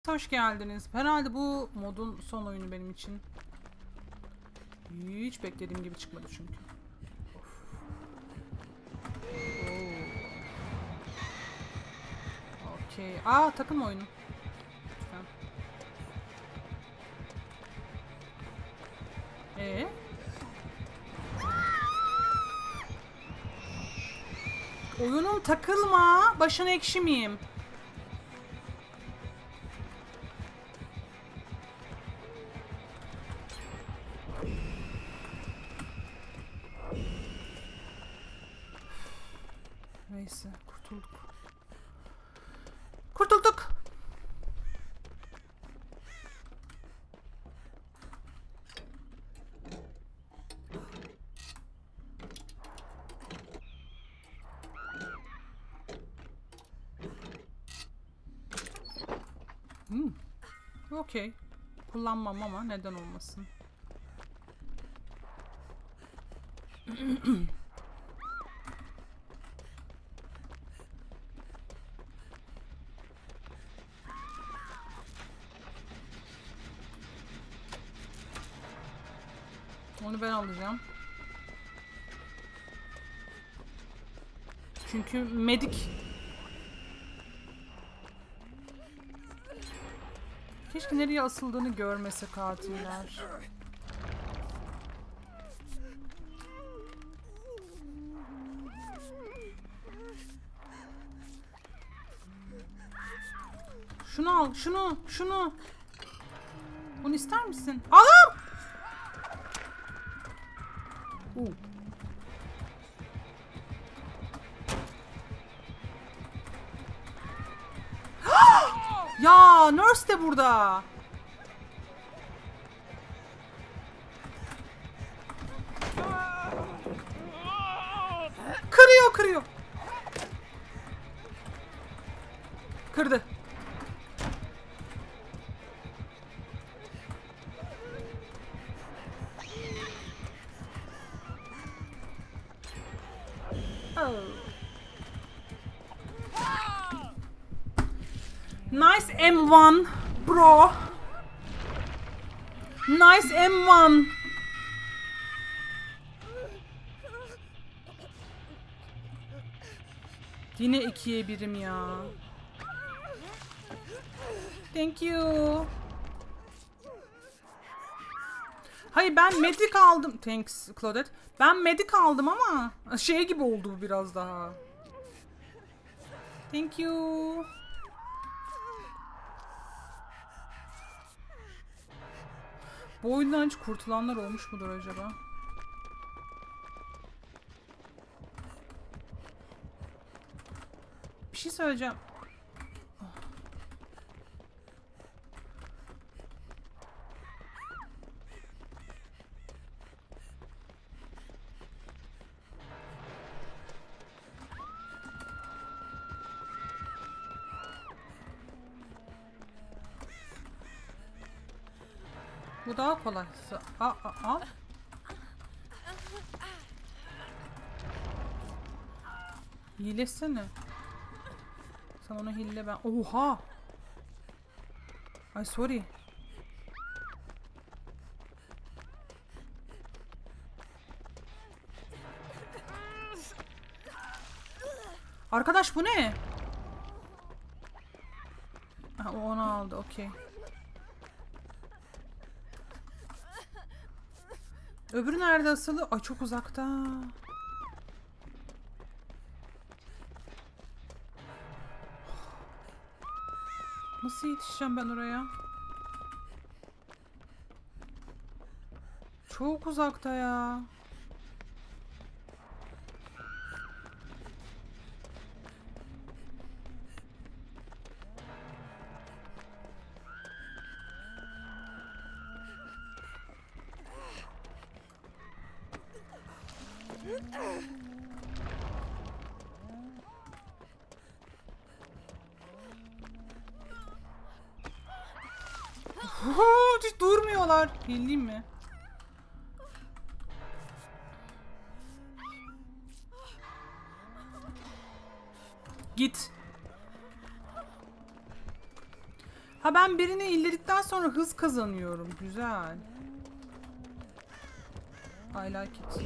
Hoş geldiniz. Herhalde bu modun son oyunu benim için. Hiç beklediğim gibi çıkmadı çünkü. Okey. Aa, takım oyunu. Lütfen. Oyunum takılma. Başına ekşi miyim? Neyse, kurtulduk. Kurtulduk. Okey. Kullanmam ama neden olmasın. Onu ben alacağım. Çünkü medik. Keşke nereye asıldığını görmese katiller. Şunu al, şunu. Bunu ister misin? Alım! Ya, nurse de burada. Kırıyor. Kırdı. Nice M1 bro. Nice M1. Yine 2'ye 1'im ya. Thank you. Hayır, ben medik aldım. Thanks Claudette. Ben medik aldım ama şey gibi oldu bu biraz daha. Thank you. Bu oyundan hiç kurtulanlar olmuş mudur acaba? Bir şey söyleyeceğim. Bu daha kolay. Al. Hilesene. Sen onu hille, ben. Oha. Ay sorry. Arkadaş bu ne? Ha, o onu aldı. Okey. Öbürü nerede asılı? Ay çok uzakta. Nasıl yetişeceğim ben oraya? Çok uzakta ya. Hiç durmuyorlar. Bildiğim mi? Git. Ha ben birini illedikten sonra hız kazanıyorum. Güzel. I like it.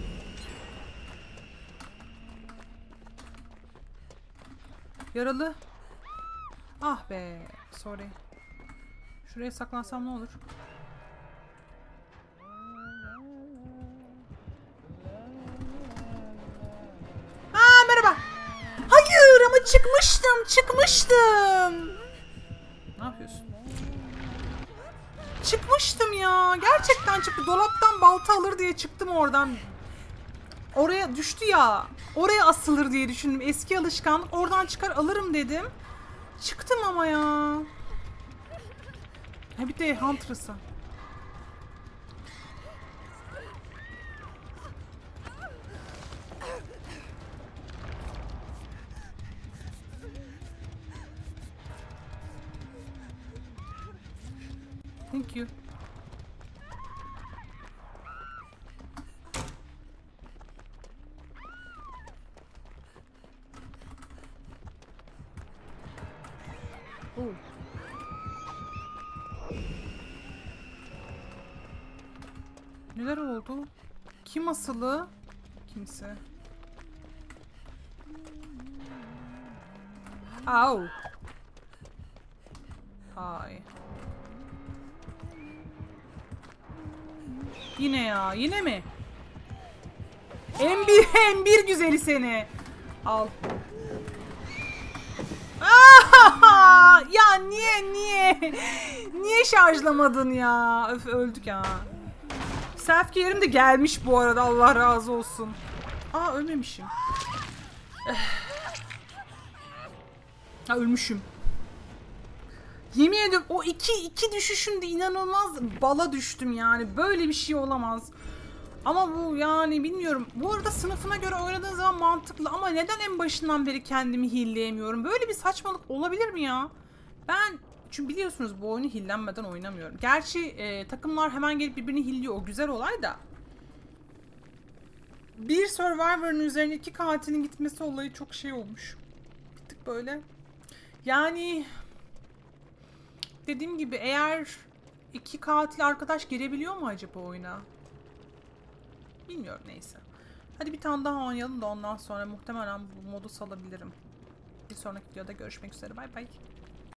Yaralı. Ah be. Sorry. Şuraya saklansam ne olur? Aa merhaba. Hayır ama çıkmıştım. Ne yapıyorsun? Çıkmıştım ya. Gerçekten çıktı. Dolaptan balta alır diye çıktım oradan. Oraya düştü ya. Oraya asılır diye düşündüm. Eski alışkanlık. Oradan çıkar alırım dedim. Çıktım ama ya. Ha bir de Huntress'a. Thank you. Oh. Neler oldu? Kim asılı? Kimse. Au. Hay. Yine ya. Yine mi? M1 güzeli seni. Al. Aa, ya niye şarjlamadın ya? Öf öldük ya. Self care'im de gelmiş bu arada, Allah razı olsun. Aa ölmemişim. Ha ölmüşüm. Yemin ediyorum o iki düşüşümde inanılmaz bala düştüm yani. Böyle bir şey olamaz. Ama bu yani bilmiyorum. Bu arada sınıfına göre oynadığın zaman mantıklı ama neden en başından beri kendimi healleyemiyorum? Böyle bir saçmalık olabilir mi ya? Ben çünkü biliyorsunuz bu oyunu heallenmeden oynamıyorum. Gerçi takımlar hemen gelip birbirini healliyor. O güzel olay da. Bir Survivor'ın üzerine 2 katilin gitmesi olayı çok şey olmuş. Bir tık böyle. Yani dediğim gibi eğer 2 katil arkadaş girebiliyor mu acaba oyuna? Bilmiyorum, neyse. Hadi bir tane daha oynayalım da ondan sonra muhtemelen bu modu salabilirim. Bir sonraki videoda görüşmek üzere. Bay bay.